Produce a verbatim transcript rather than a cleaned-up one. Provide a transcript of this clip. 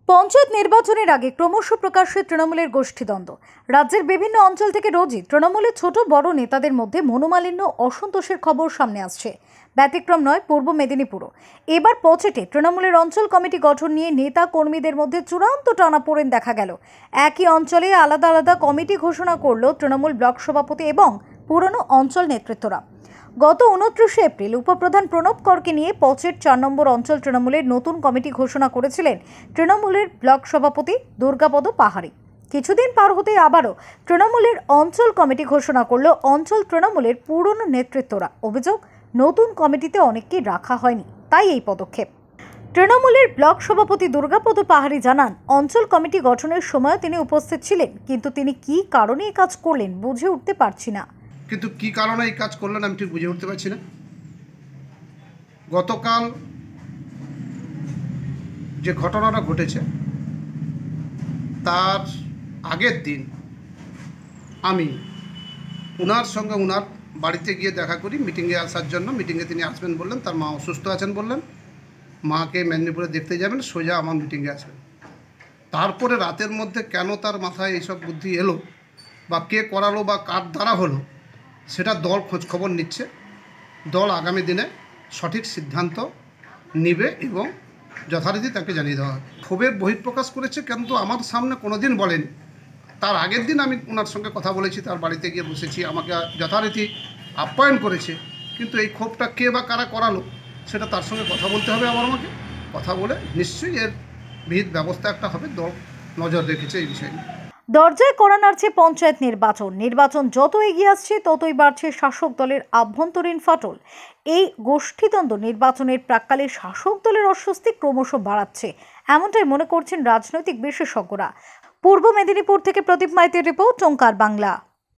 পঞ্চায়েত নির্বাচনের আগে ক্রমশ প্রকাশ্যে তৃণমূলের গোষ্ঠীদ্বন্দ্ব। রাজ্যের বিভিন্ন অঞ্চল থেকে রোজই তৃণমূলের ছোট বড় নেতাদের মধ্যে মনোমালিন্য, অসন্তোষের খবর সামনে আসছে। ব্যতিক্রম নয় পূর্ব মেদিনীপুরও। এবার পচেটে তৃণমূলের অঞ্চল কমিটি গঠন নিয়ে নেতা কর্মীদের মধ্যে চূড়ান্ত টানাপোড়েন দেখা গেল। একই অঞ্চলে আলাদা আলাদা কমিটি ঘোষণা করল তৃণমূল ব্লক সভাপতি এবং পুরনো অঞ্চল নেতৃত্বরা। গত উনত্রিশে এপ্রিল উপপ্রধান প্রণব করকে নিয়ে পচেট চার নম্বর অঞ্চল তৃণমূলের নতুন কমিটি ঘোষণা করেছিলেন তৃণমূলের ব্লক সভাপতি দুর্গাপদ পাহাড়ি। কিছুদিন পার হতেই আবারও তৃণমূলের অঞ্চল কমিটি ঘোষণা করল অঞ্চল তৃণমূলের পুরনো নেতৃত্বরা। অভিযোগ, নতুন কমিটিতে অনেককে রাখা হয়নি, তাই এই পদক্ষেপ। তৃণমূলের ব্লক সভাপতি দুর্গাপদ পাহাড়ি জানান, অঞ্চল কমিটি গঠনের সময় তিনি উপস্থিত ছিলেন, কিন্তু তিনি কী কারণে এই কাজ করলেন বুঝে উঠতে পারছি না। কিন্তু কি কারণে এই কাজ করলেন আমি ঠিক বুঝে উঠতে পারছি না। গতকাল যে ঘটনাটা ঘটেছে তার আগের দিন আমি ওনার সঙ্গে ওনার বাড়িতে গিয়ে দেখা করি মিটিংয়ে আসার জন্য। মিটিংয়ে তিনি আসবেন বললেন, তার মা অসুস্থ আছেন বললেন, মাকে মেদিনীপুরে দেখতে যাবেন, সোজা আমার মিটিংয়ে আসবেন। তারপরে রাতের মধ্যে কেন তার মাথায় এইসব বুদ্ধি এলো বা কে করালো বা কার দ্বারা হলো সেটা দল খোঁজখবর নিচ্ছে। দল আগামী দিনে সঠিক সিদ্ধান্ত নেবে এবং যথারীতি তাকে জানিয়ে দেওয়া হবে। ক্ষোভের বহিঃপ্রকাশ করেছে, কিন্তু আমার সামনে কোনো দিন বলেনি। তার আগের দিন আমি ওনার সঙ্গে কথা বলেছি, তার বাড়িতে গিয়ে বসেছি, আমাকে যথারীতি আপ্যায়ন করেছে। কিন্তু এই ক্ষোভটা কে বা কারা করালো সেটা তার সঙ্গে কথা বলতে হবে। আবার আমাকে কথা বলে নিশ্চয়ই এর বিহিত ব্যবস্থা একটা হবে। দল নজর রেখেছে এই বিষয়ে। দরজায় কড়া নাড়ছে পঞ্চায়েত নির্বাচন। নির্বাচন যত এগিয়ে আসছে ততই বাড়ছে শাসক দলের আভ্যন্তরীণ ফাটল। এই গোষ্ঠীদ্বন্দ্ব নির্বাচনের প্রাক্কালে শাসক দলের অস্বস্তি ক্রমশ বাড়াচ্ছে, এমনটাই মনে করছেন রাজনৈতিক বিশেষজ্ঞরা। পূর্ব মেদিনীপুর থেকে প্রদীপ মাইতির রিপোর্ট, ওঙ্কার বাংলা।